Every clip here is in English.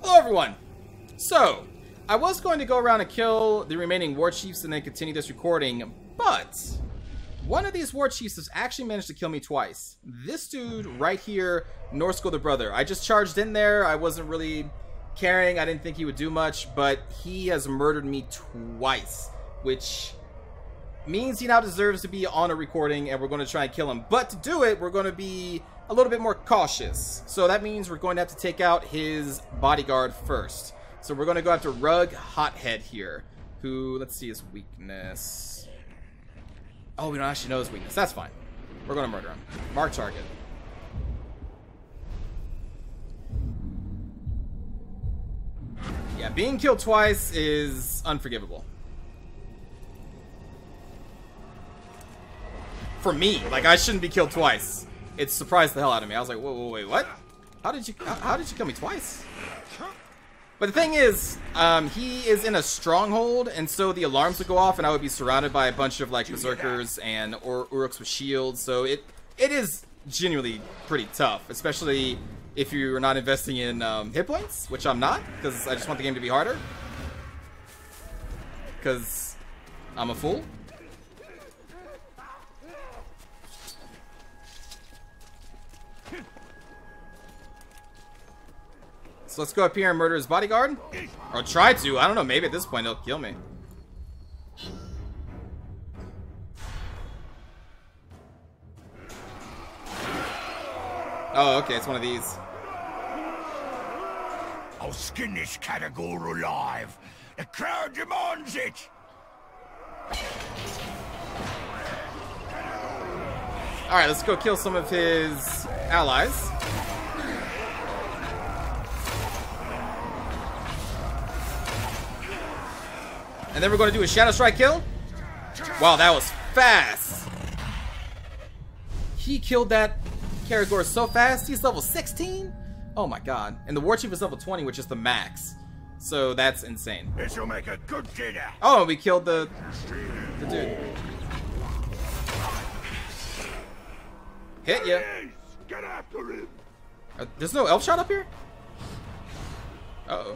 Hello everyone! So, I was going to go around and kill the remaining war chiefs and then continue this recording, but one of these war chiefs has actually managed to kill me twice. This dude right here, Norsko the Brother. I just charged in there, I wasn't really caring, I didn't think he would do much, but he has murdered me twice, which means he now deserves to be on a recording, and we're going to try and kill him. But to do it, we're going to be a little bit more cautious. So that means we're going to have to take out his bodyguard first. So we're going to go after Rug Hothead here, who, let's see his weakness. Oh, we don't actually know his weakness. That's fine. We're going to murder him. Mark target. Yeah, being killed twice is unforgivable. For me, like, I shouldn't be killed twice. It surprised the hell out of me. I was like, whoa, wait, what? How did you kill me twice? But the thing is, he is in a stronghold, and so the alarms would go off, and I would be surrounded by a bunch of like berserkers and Uruks with shields. So it is genuinely pretty tough, especially if you're not investing in hit points, which I'm not, because I just want the game to be harder. Because I'm a fool. So let's go up here and murder his bodyguard. Or try to. I don't know. Maybe at this point he'll kill me. Oh, okay. It's one of these. I'll skin this Katagor alive. The crowd demands it. Alright, let's go kill some of his allies. And then we're going to do a Shadow Strike kill. Wow, that was fast. He killed that Karagor so fast. He's level 16? Oh my god. And the War Chief is level 20, which is the max. So that's insane. This'll make a good dinner. Oh, we killed the dude. Hit ya. Get after him. There's no elf shot up here? Uh-oh.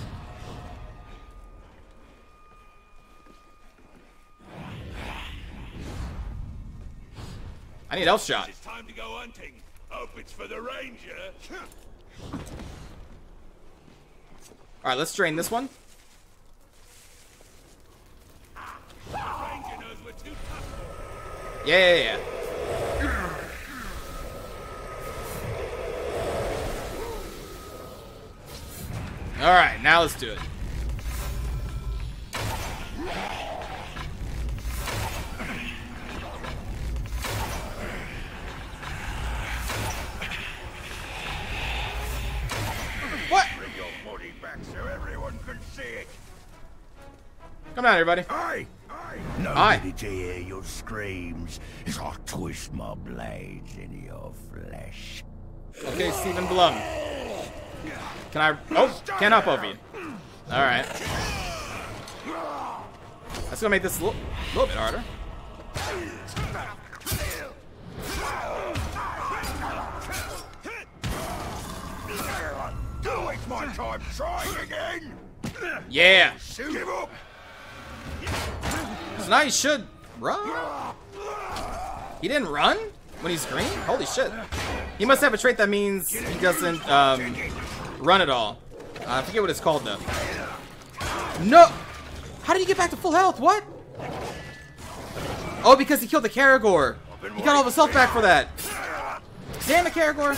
I need elf shot. It's time to go hunting. Hope it's for the ranger. Alright, let's drain this one. The ranger knows we're too tough. Yeah. Alright, now let's do it. What? Bring your body back so everyone can see it. Come down, everybody. Aye. Nobody to hear your screams as I twist my blades in your flesh. Okay, Stephen Blum. Can I? Oh, can't up over you. All right. That's gonna make this a little bit harder. Don't waste my time trying again. Yeah. Give up. So now he should run. He didn't run when he's green? Holy shit. He must have a trait that means he doesn't run at all. I forget what it's called though. No! How did he get back to full health? What? Oh, because he killed the Karagor. He got all of his health back for that. Damn it, Karagor.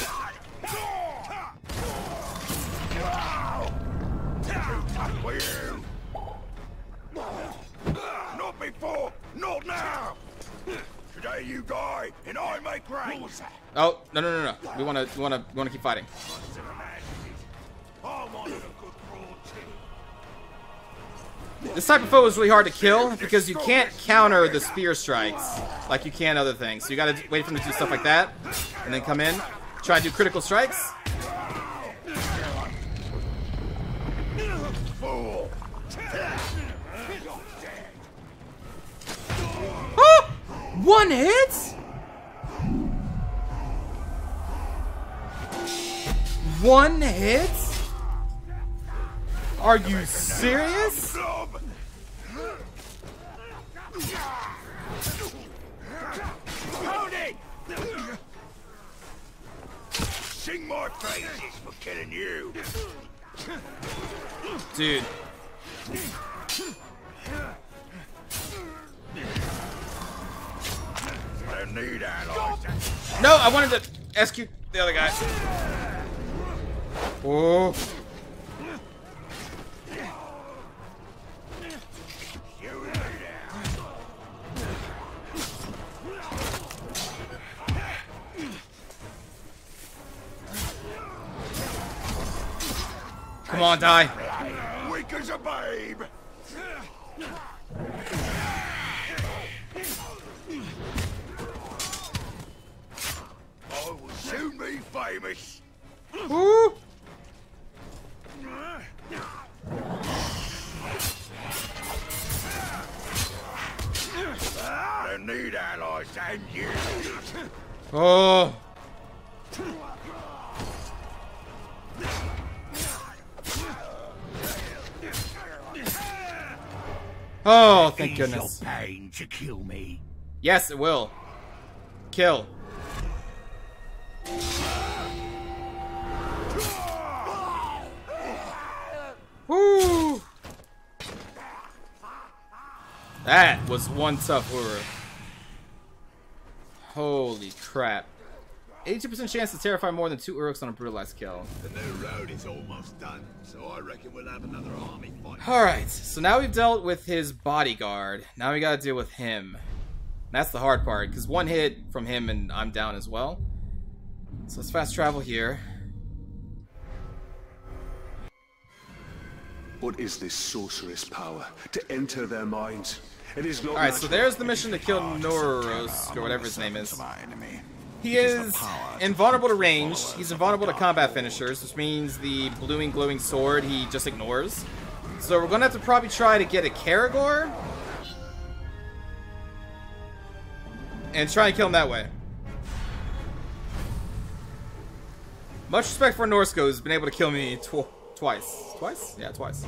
Not before, not now. Today you die, and I make rain. Oh, no. We wanna keep fighting. This type of foe is really hard to kill because you can't counter the spear strikes like you can other things. So you gotta wait for them to do stuff like that, and then come in, try to do critical strikes. Oh! One hit? One hit? Are you serious? Tony! Sing more praises for killing you. Dude. I need allies. No, I wanted to execute the other guy. Oh. Come on, die. Weak as a babe. I will soon be famous. Woo. I need allies and you. Oh. Oh, thank goodness. Your pain to kill me. Yes, it will. Kill. Woo! That was one tough Uruk. Holy crap. 82% chance to terrify more than 2 Uruks on a brutalized kill. The new road is almost done, so I reckon we'll have another army fight. Alright, so now we've dealt with his bodyguard. Now we gotta deal with him. That's the hard part, because one hit from him and I'm down as well. So let's fast travel here. What is this sorceress power? To enter their minds. It is not. Alright, so there's the mission to kill Noros, or whatever his name is. He is invulnerable to range, he's invulnerable to combat finishers, which means the bluing glowing sword he just ignores. So we're gonna have to probably try to get a Karagor and try and kill him that way. Much respect for Norsko, who's been able to kill me twice. Twice? Yeah, twice.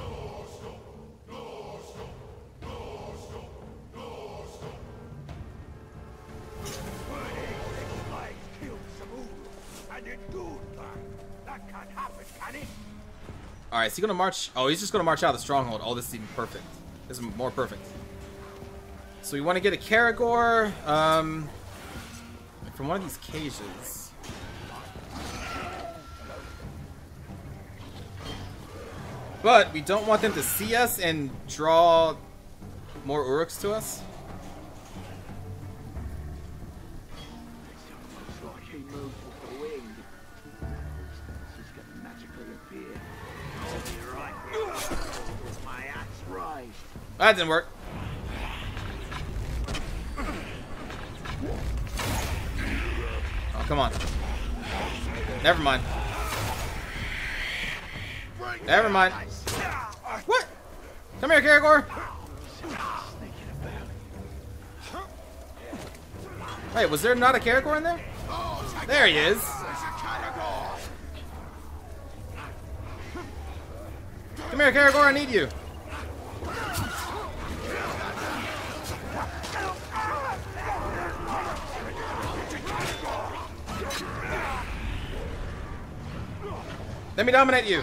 Alright, is he gonna march? Oh, he's just gonna march out of the stronghold. Oh, this is even perfect. This is more perfect. So we want to get a Karagor, from one of these cages. But we don't want them to see us and draw more Uruks to us. That didn't work. Oh, come on. Never mind. Never mind. What? Come here, Karagor. Wait, was there not a Karagor in there? There he is. Come here, Karagor, I need you. Let me dominate you.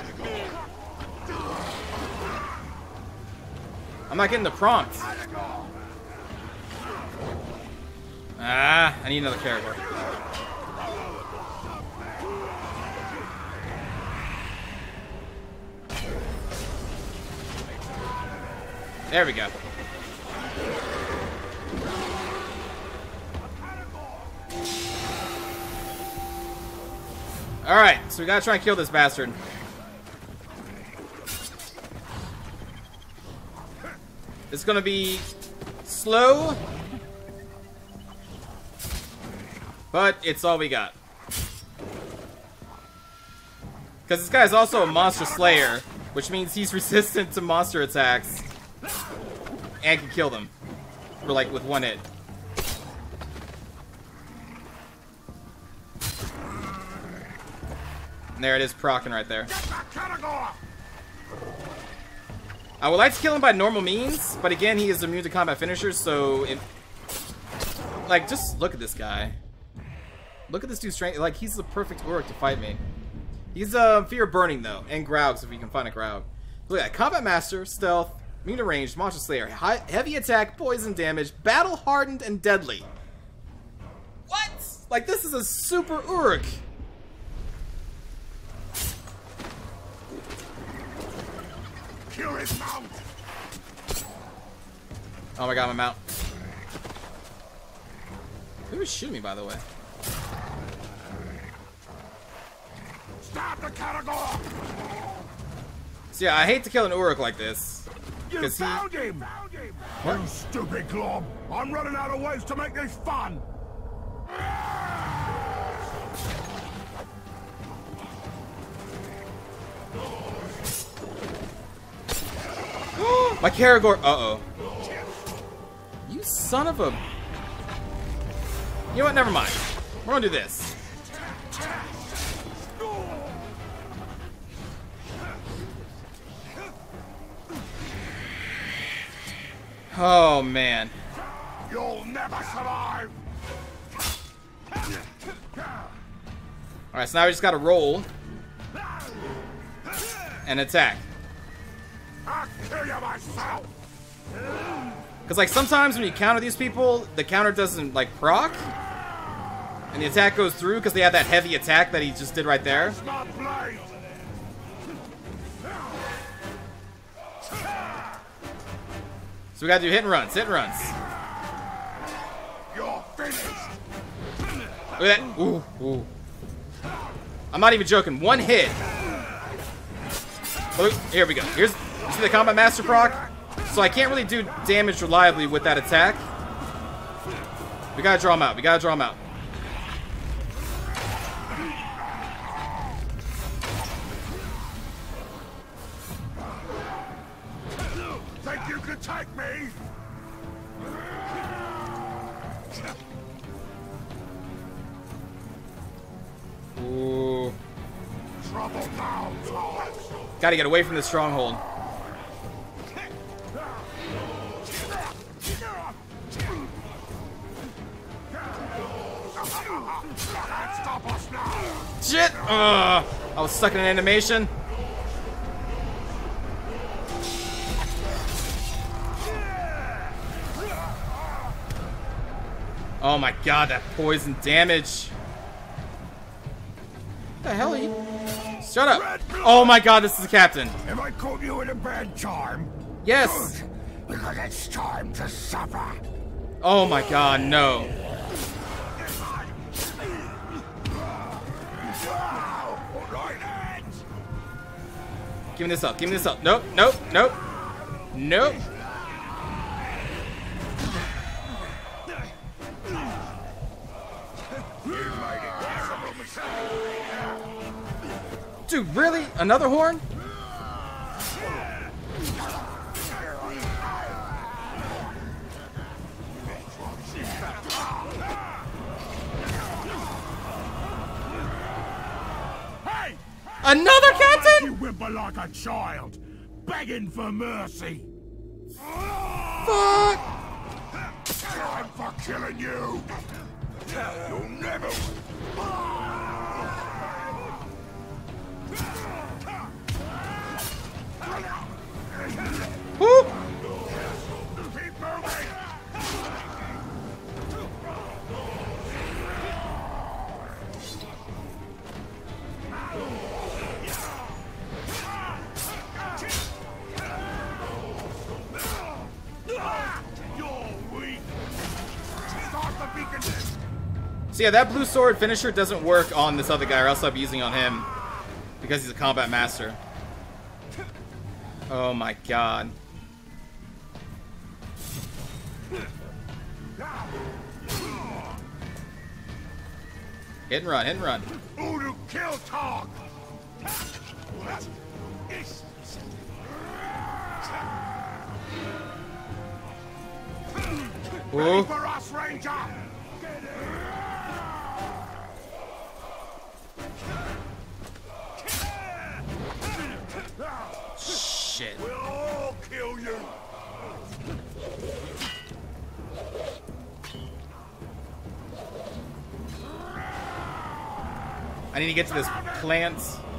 I'm not getting the prompt. Ah, I need another Karagor. There we go. Alright, so we gotta try and kill this bastard. It's gonna be slow, but it's all we got. Because this guy's also a monster slayer, which means he's resistant to monster attacks and can kill them, or like with one hit. And there it is, procking right there. I would like to kill him by normal means, but again, he is immune to combat finishers, so... Like, just look at this guy. Look at this dude's strength. Like, he's the perfect Uruk to fight me. He's Fear of Burning, though, and Graugs, if you can find a Graug. Look at that. Combat Master, Stealth, immune to range, Monster Slayer, heavy attack, poison damage, battle hardened, and deadly. What? Like, this is a super Uruk. Cure his mount. Oh my god, my mount. Who was shooting me, by the way? Stop the Caragor! So yeah, I hate to kill an Uruk like this. You found him! You stupid glob! I'm running out of ways to make this fun! My Caragor. Uh-oh. You son of a... You know what? Never mind. We're gonna do this. Oh, man. You'll never survive! Alright, so now we just gotta roll. And attack. I'll kill you myself! Because, like, sometimes when you counter these people, the counter doesn't, like, proc. And the attack goes through because they have that heavy attack that he just did right there. My blade! So we gotta do hit and runs, hit and runs. You're finished! Look at that. Ooh, ooh. I'm not even joking. One hit. Look, here we go. Here's you see the Combat Master proc? So I can't really do damage reliably with that attack. We gotta draw him out. We gotta draw him out. Think you can take me? Ooh. Trouble now, Todd. Gotta get away from this stronghold. Stop us now! Shit! I was stuck in an animation. Oh my god, that poison damage. What the hell are you? Shut up. Oh my god, this is the captain. Have I caught you in a bad time? Yes. Good, because it's time to suffer. Oh my god, no. Give me this up. Give me this up. Nope, nope, nope. Nope. Dude, really? Another horn? Hey! Another captain? You whimper like a child, begging for mercy. Fuck! Time for killing you. You'll never. Whoop! Keep moving. So yeah, that blue sword finisher doesn't work on this other guy, or else I'll be using it on him. Because he's a combat master. Oh my god. Hit and run, hit and run. Udu kill Tog. Ready for us, Ranger. Shit. We'll all kill I need to get to this plant.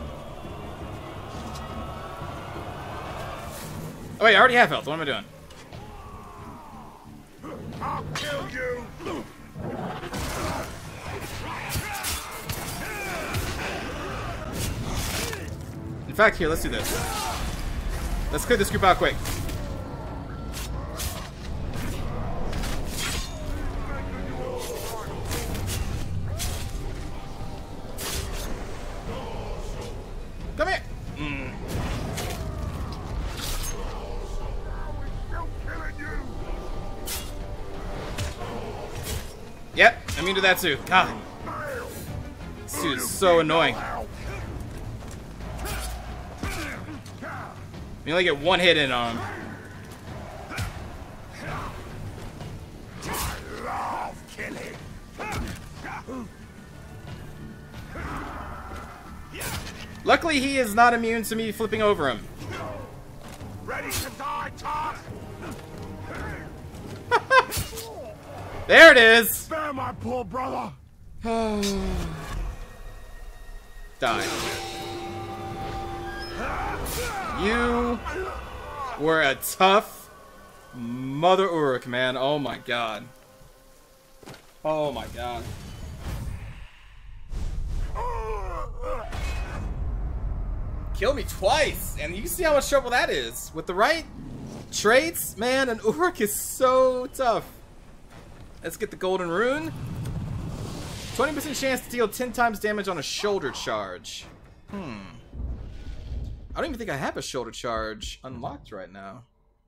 Oh wait, I already have health. What am I doing? I'll kill you! In fact, here, let's do this. Let's clear this group out quick. Come here. Yep, immune to that too. God. This dude is so annoying. You only get one hit in on him. Luckily, he is not immune to me flipping over him. Ready to die, Todd? There it is. Spare my poor brother. Die. You were a tough Mother Uruk, man. Oh my god. Oh my god. Killed me twice, and you see how much trouble that is. With the right traits, man, an Uruk is so tough. Let's get the golden rune. 20% chance to deal 10 times damage on a shoulder charge. I don't even think I have a shoulder charge unlocked right now.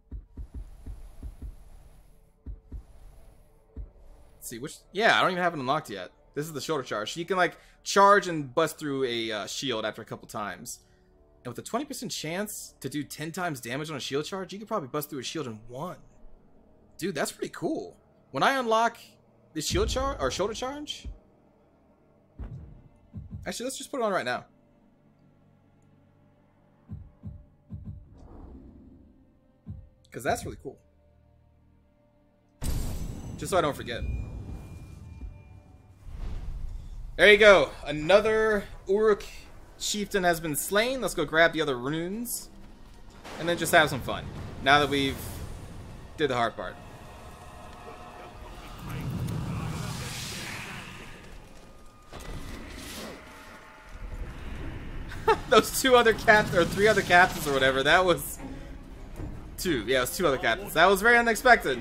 Let's see, which... Yeah, I don't even have it unlocked yet. This is the shoulder charge. So you can, like, charge and bust through a shield after a couple times. And with a 20% chance to do 10 times damage on a shield charge, you could probably bust through a shield in one. Dude, that's pretty cool. When I unlock this shield charge, or shoulder charge... Actually, let's just put it on right now. Because that's really cool. Just so I don't forget. There you go. Another Uruk chieftain has been slain. Let's go grab the other runes. And then just have some fun. Now that we've did the hard part. Those three other captains or whatever, that was... Yeah, it was 2 other captains. That was very unexpected.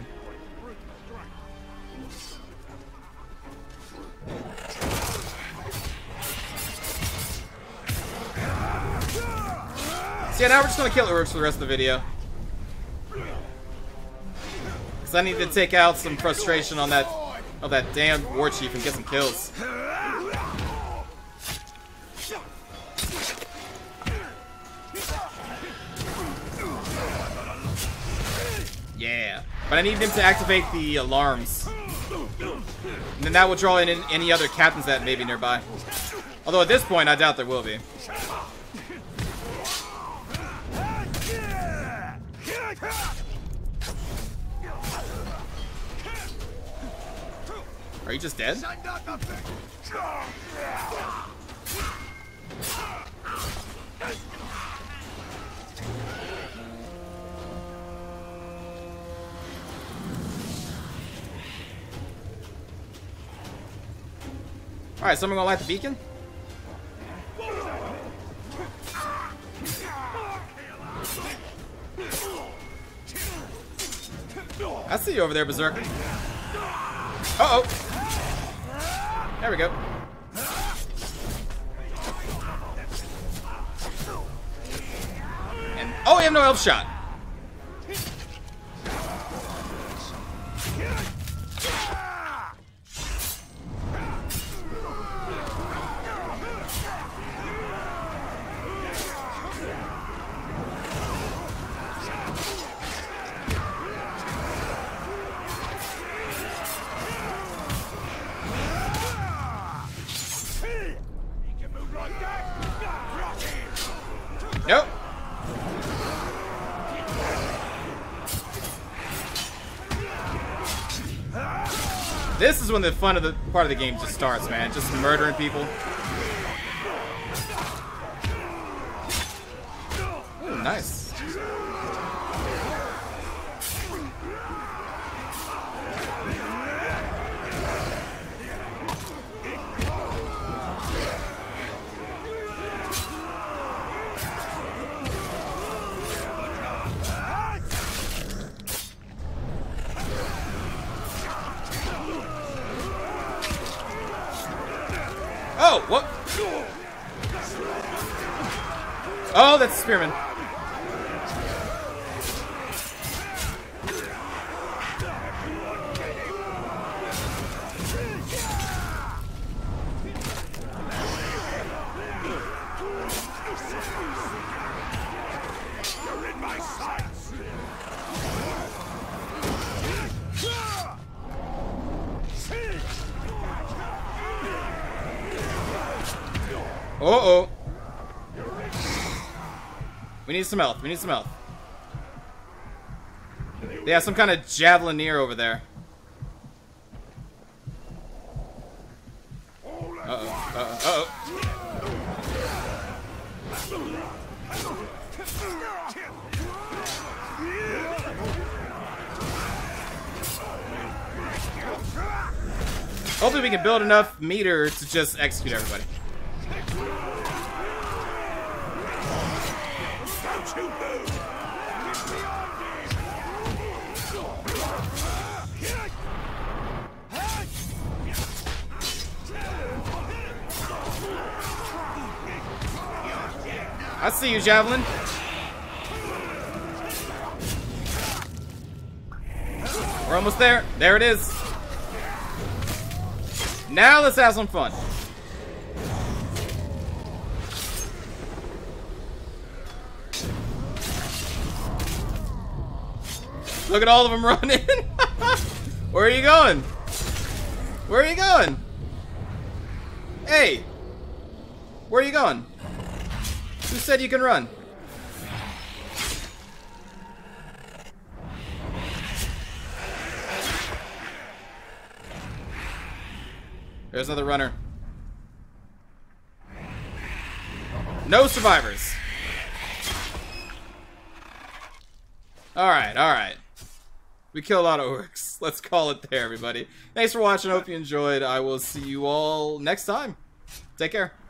So yeah, now we're just gonna kill Uruks for the rest of the video. Because I need to take out some frustration on that damn war chief and get some kills. Yeah, but I need him to activate the alarms. And then that will draw in any other captains that may be nearby. Although at this point, I doubt there will be. Are you just dead? Alright, someone gonna light the beacon? I see you over there, Berserker. Uh-oh. There we go. And, oh, we have no elf shot. Nope. This is when the fun of the part of the game just starts, man. Just murdering people. Nice. Oh, what? Oh, that's a spearman. You're in my sights. Uh-oh. We need some health. We need some health. They have some kind of javelineer over there. Uh-oh. Uh-oh. Hopefully we can build enough meter to just execute everybody. I see you, Javelin. We're almost there. There it is. Now let's have some fun. Look at all of them running. Where are you going? Where are you going? Hey. Where are you going? Who said you can run? There's another runner. No survivors. Alright, alright. We killed a lot of orcs. Let's call it there, everybody. Thanks for watching. I hope you enjoyed. I will see you all next time. Take care.